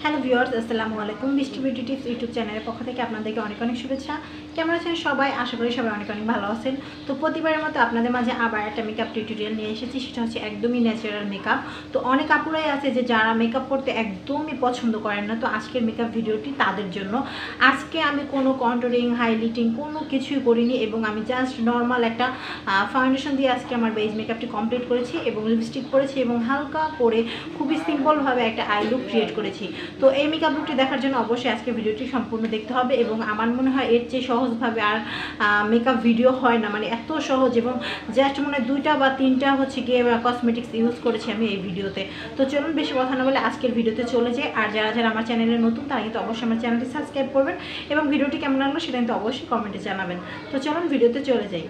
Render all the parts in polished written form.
Hello viewers, আসসালামু আলাইকুম। বৃষ্টি বিউটি টিপস ইউটিউব চ্যানেলের পক্ষ থেকে আপনাদেরকে অনেক অনেক শুভেচ্ছা। কেমন আছেন সবাই? আশা করি সবাই অনেক অনেক ভালো আছেন। তো প্রতিবারের মতো আপনাদের মাঝে আবার একটা মেকআপ টিউটোরিয়াল নিয়ে এসেছি। সেটা হচ্ছে একদমই ন্যাচারাল মেকআপ। তো অনেক আপুরাই আছে যে যারা মেকআপ করতে একদমই পছন্দ করেন না। তো আজকের মেকআপ ভিডিওটি তাদের জন্য। আজকে আমি কোনো কন্ট্রোলিং হাইলাইটিং কোনো কিছুই করিনি এবং আমি জাস্ট নর্মাল একটা ফাউন্ডেশন দিয়ে আজকে আমার বেজ মেকআপটি কমপ্লিট করেছি এবং লিপস্টিক করেছি এবং হালকা করে খুবই সিম্পলভাবে একটা আই লুক ক্রিয়েট করেছি। তো এই মেকআপ লুকটি দেখার জন্য অবশ্যই আজকে ভিডিওটি সম্পূর্ণ দেখতে হবে এবং আমার মনে হয় এর চেয়ে সহজভাবে আর মেকআপ ভিডিও হয় না, মানে এত সহজ এবং জাস্ট মনে হয় 2টা বা 3টা হচ্ছে গিয়ে কসমেটিক্স ইউজ করেছি আমি এই ভিডিওতে। তো চলুন বেশি কথা না বলে আজকের ভিডিওতে চলে যাই। আর যারা যারা আমার চ্যানেলে নতুন তারা কিন্তু অবশ্যই আমার চ্যানেলটি সাবস্ক্রাইব করবেন এবং ভিডিওটি কেমন লাগলো সেটা কিন্তু অবশ্যই কমেন্টে জানাবেন। তো চলুন ভিডিওতে চলে যাই।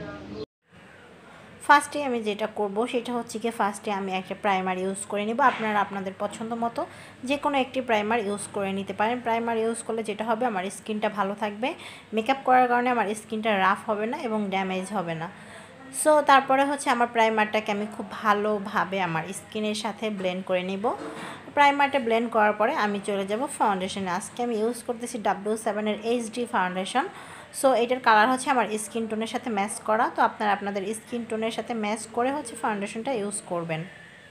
ফার্স্টে আমি যেটা করব সেটা হচ্ছে কি ফার্স্টে আমি একটা প্রাইমার ইউজ করে নেব। আপনারা আপনাদের পছন্দ মতো যে কোনো একটি প্রাইমার ইউজ করে নিতে পারেন। প্রাইমার ইউজ করলে যেটা হবে আমার স্কিনটা ভালো থাকবে, মেকআপ করার কারণে আমার স্কিনটা রাফ হবে না এবং ড্যামেজ হবে না। সো তারপরে হচ্ছে আমার প্রাইমারটাকে আমি খুব ভালোভাবে আমার স্কিনের সাথে ব্লেন্ড করে নেব। প্রাইমারটা ব্লেন্ড করার পরে আমি চলে যাব ফাউন্ডেশনে। আজকে আমি ইউজ করতেছি W7 এইচডি ফাউন্ডেশন। সো এটার কালার হচ্ছে আমার স্কিন টোনের সাথে ম্যাচ করা। তো আপনারা আপনাদের স্কিন টোনের সাথে ম্যাচ করে হচ্ছে ফাউন্ডেশনটা ইউজ করবেন।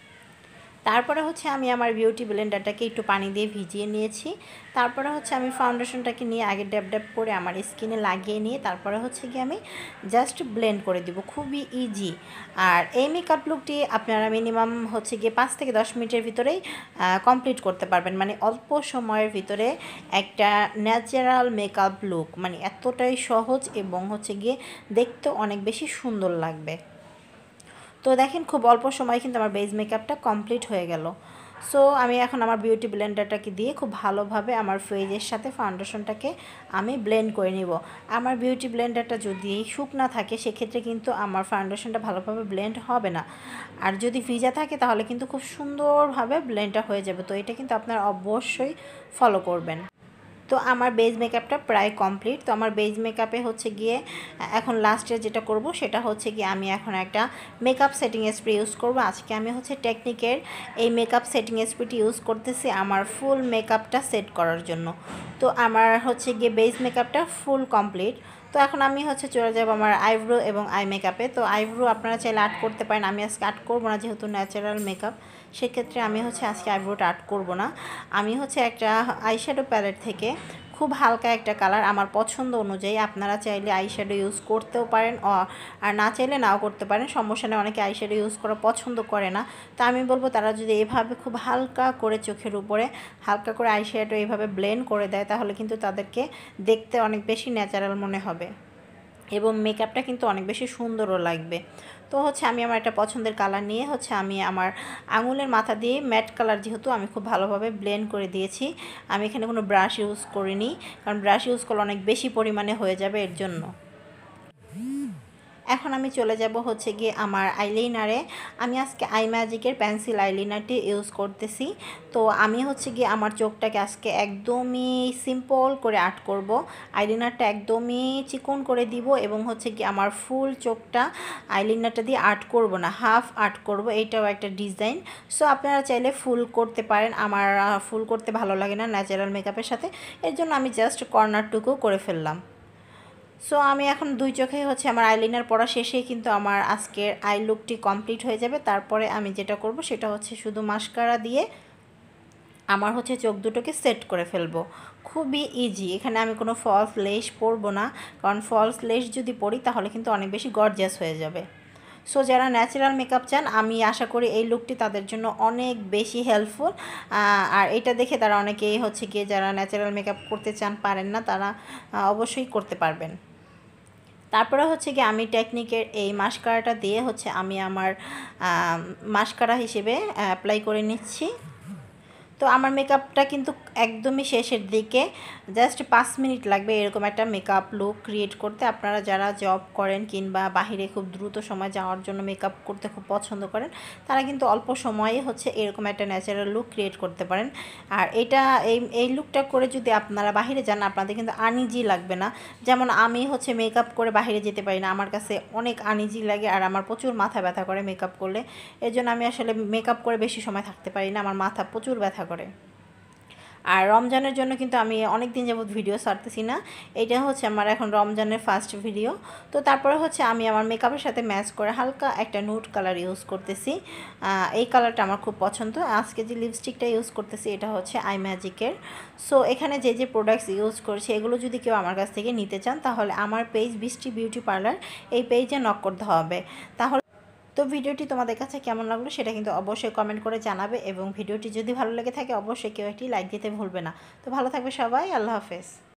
তারপরে হচ্ছে আমি আমার বিউটি ব্লেন্ডারটাকে একটু পানি দিয়ে ভিজিয়ে নিয়েছি। তারপরে হচ্ছে আমি ফাউন্ডেশনটাকে নিয়ে আগে ড্যাব ড্যাব করে আমার স্কিনে লাগিয়ে নিয়ে তারপরে হচ্ছে কি আমি জাস্ট ব্লেন্ড করে দিব। খুবই ইজি। আর এই মেকআপ লুকটি আপনারা মিনিমাম হচ্ছে গিয়ে 5 থেকে 10 মিনিটের ভিতরেই কমপ্লিট করতে পারবেন। মানে অল্প সময়ের ভিতরে একটা ন্যাচারাল মেকআপ লুক, মানে এতটাই সহজ এবং হচ্ছে গিয়ে দেখতে অনেক বেশি সুন্দর লাগবে। তো দেখেন খুব অল্প সময় কিন্তু আমার বেজ মেকআপটা কমপ্লিট হয়ে গেল। সো আমি এখন আমার বিউটি ব্লেন্ডারটাকে দিয়ে খুব ভালোভাবে আমার ফেজের সাথে ফাউন্ডেশনটাকে আমি ব্লেন্ড করে নিব। আমার বিউটি ব্লেন্ডারটা যদি শুকনা থাকে সেক্ষেত্রে কিন্তু আমার ফাউন্ডেশনটা ভালোভাবে ব্লেন্ড হবে না। আর যদি ভিজা থাকে তাহলে কিন্তু খুব সুন্দরভাবে ব্লেন্ডটা হয়ে যাবে। তো এটা কিন্তু আপনারা অবশ্যই ফলো করবেন। তো আমার বেজ মেকআপটা প্রায় কমপ্লিট। তো আমার বেজ মেকআপে হচ্ছে গিয়ে এখন লাস্টে যেটা করব সেটা হচ্ছে গিয়ে আমি এখন একটা মেকআপ সেটিং স্প্রে ইউজ করব। আজকে আমি হচ্ছে টেকনিকের এই মেকআপ সেটিং স্প্রেটি ইউজ করতেছি আমার ফুল মেকআপটা সেট করার জন্য। তো আমার হচ্ছে গিয়ে বেজ মেকআপটা ফুল কমপ্লিট। তো এখন আমি হচ্ছে চলে যাব আমার আইব্রো এবং আই মেকআপে। তো আইব্রো আপনারা চাইলে আর্ট করতে পারেন, আমি আজকে আর্ট করবো না যেহেতু ন্যাচারাল মেকআপ, সেক্ষেত্রে আমি হচ্ছে আজকে আইব্রোটা আর্ট করবো না। আমি হচ্ছে একটা আইশ্যাডো প্যালেট থেকে খুব হালকা একটা কালার আমার পছন্দ অনুযায়ী, আপনারা চাইলে আইশ্যাডো ইউজ করতেও পারেন আর না চাইলে নাও করতে পারেন, সমস্যা নেই। অনেকে আইশ্যাডো ইউজ করা পছন্দ করে না। তো আমি বলবো তারা যদি এভাবে খুব হালকা করে চোখের উপরে হালকা করে আইশ্যাডো এইভাবে ব্লেন্ড করে দেয় তাহলে কিন্তু তাদেরকে দেখতে অনেক বেশি ন্যাচারাল মনে হবে এবং মেকআপটা কিন্তু অনেক বেশি সুন্দরও লাগবে। তো হচ্ছে আমি আমার একটা পছন্দের কালার নিয়ে হচ্ছে আমি আমার আঙুলের মাথা দিয়ে ম্যাট কালার যেহেতু আমি খুব ভালোভাবে ব্লেন্ড করে দিয়েছি। আমি এখানে কোনো ব্রাশ ইউজ করিনি, কারণ ব্রাশ ইউজ করলে অনেক বেশি পরিমাণে হয়ে যাবে এর জন্য। এখন আমি চলে যাব হচ্ছে গিয়ে আমার আইলাইনারে। আমি আজকে আই ম্যাজিকের পেন্সিল আইলাইনারটি ইউজ করতেছি। তো আমি হচ্ছে গিয়ে আমার চোখটাকে আজকে একদমই সিম্পল করে আর্ট করব। আইলাইনারটা একদমই চিকন করে দিব এবং হচ্ছে গিয়ে আমার ফুল চোখটা আইলাইনারটা দিয়ে আর্ট করব না, হাফ আর্ট করব। এইটাও একটা ডিজাইন। সো আপনারা চাইলে ফুল করতে পারেন। আমার ফুল করতে ভালো লাগে না ন্যাচারাল মেকআপের সাথে, এর জন্য আমি জাস্ট কর্নারটুকু করে ফেললাম। সো আমি এখন দুই চোখেই হচ্ছে আমার আইলাইনার পরা শেষেই কিন্তু আমার আজকের আই লুকটি কমপ্লিট হয়ে যাবে। তারপরে আমি যেটা করব সেটা হচ্ছে শুধু মাস্কারা দিয়ে আমার হচ্ছে চোখ দুটোকে সেট করে ফেলবো। খুবই ইজি। এখানে আমি কোনো ফলস লেস পরবো না, কারণ ফলস লেস যদি পরি তাহলে কিন্তু অনেক বেশি গর্জিয়াস হয়ে যাবে। সো যারা ন্যাচারাল মেকআপ চান আমি আশা করি এই লুকটি তাদের জন্য অনেক বেশি হেল্পফুল। আর এটা দেখে তারা অনেকেই হচ্ছে গিয়ে যারা ন্যাচারাল মেকআপ করতে চান পারেন না তারা অবশ্যই করতে পারবেন। তারপরে হচ্ছে কি আমি টেকনিকের এই মাস্কারাটা দিয়ে হচ্ছে আমি আমার মাস্কারা হিসেবে অ্যাপ্লাই করে নিচ্ছি। তো আমার মেকআপটা কিন্তু একদমই শেষের দিকে, জাস্ট 5 মিনিট লাগবে এরকম একটা মেকআপ লুক ক্রিয়েট করতে। আপনারা যারা জব করেন কিংবা বাহিরে খুব দ্রুত সময় যাওয়ার জন্য মেকআপ করতে খুব পছন্দ করেন তারা কিন্তু অল্প সময়ে হচ্ছে এরকম একটা ন্যাচারাল লুক ক্রিয়েট করতে পারেন। আর এটা এই লুকটা করে যদি আপনারা বাহিরে যান আপনাদের কিন্তু আনইজি লাগবে না। যেমন আমি হচ্ছে মেকআপ করে বাহিরে যেতে পারি না, আমার কাছে অনেক আনইজি লাগে আর আমার প্রচুর মাথা ব্যথা করে মেকআপ করলে। এর জন্য আমি আসলে মেকআপ করে বেশি সময় থাকতে পারি না, আমার মাথা প্রচুর ব্যথা করে। আর রমজানের জন্য কিন্তু আমি অনেক দিন যাবত ভিডিও ছাড়তেছি না, এটা হচ্ছে আমার এখন রমজানের ফার্স্ট ভিডিও। তো তারপরে হচ্ছে আমি আমার মেকআপের সাথে ম্যাচ করে হালকা একটা নুড কালার ইউজ করতেছি। এই কালারটা আমার খুব পছন্দ। আজকে যে লিপস্টিকটা ইউজ করতেছি এটা হচ্ছে আই ম্যাজিকের। সো এখানে যে যে প্রোডাক্টস ইউজ করছি এগুলো যদি কেউ আমার কাছ থেকে নিতে চান তাহলে আমার পেজ বৃষ্টি বিউটি পার্লার, এই পেজে নক করতে হবে। তাহলে তো ভিডিওটি তোমাদের কাছে কেমন লাগলো সেটা কিন্তু অবশ্যই কমেন্ট করে জানাবে, এবং ভিডিওটি যদি ভালো লেগে থাকে অবশ্যই কেউ একটি লাইক দিতে ভুলবে না। তো ভালো থাকবে সবাই, আল্লাহ হাফেজ।